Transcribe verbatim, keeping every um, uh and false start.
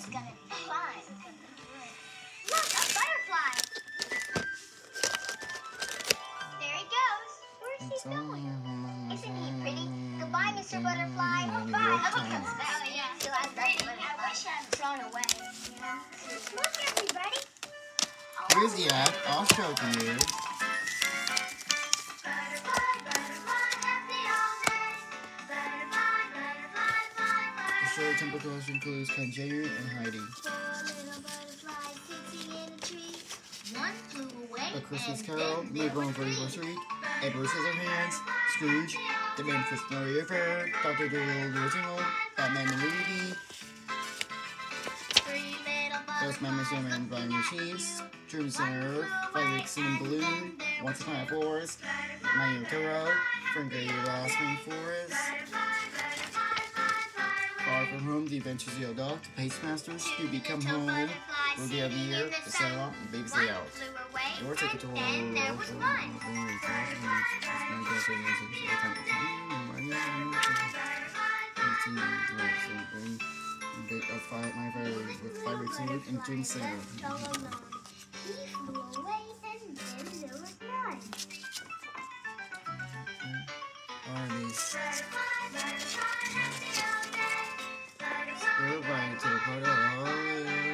gonna be fun. Look, a butterfly. There he goes. Where's he going? Isn't he pretty? Goodbye, Mister Butterfly. Goodbye. Look at him. Yeah. So I pretty. I wish I had thrown away. Yeah. Look, everybody. Where's he at? I'll show it to you. The show temple tours includes Kanjuru and Heidi. A Christmas Carol, Newborn for Anniversary, Edward Scissorhands, Scrooge, The Man for Scenario Fair, Doctor Dolittle the Original, Batman the Movie, Ghostman Snowman Flying Machines, Dream Center, Fireworks and Balloon, Once Upon a Forest, My Toro, Frank the Last Rainforest, Far From Home, The Adventures of the Old Dog, The Pacemasters, Scooby Come Home, Movie of the Year, The Sandlot, and Baby Stay Out. Your ticket to all. And there was mine. Of fire, my fire with fireworks and and Jim Sarah. He flew away and then there was none. Armies. Goodbye to the party.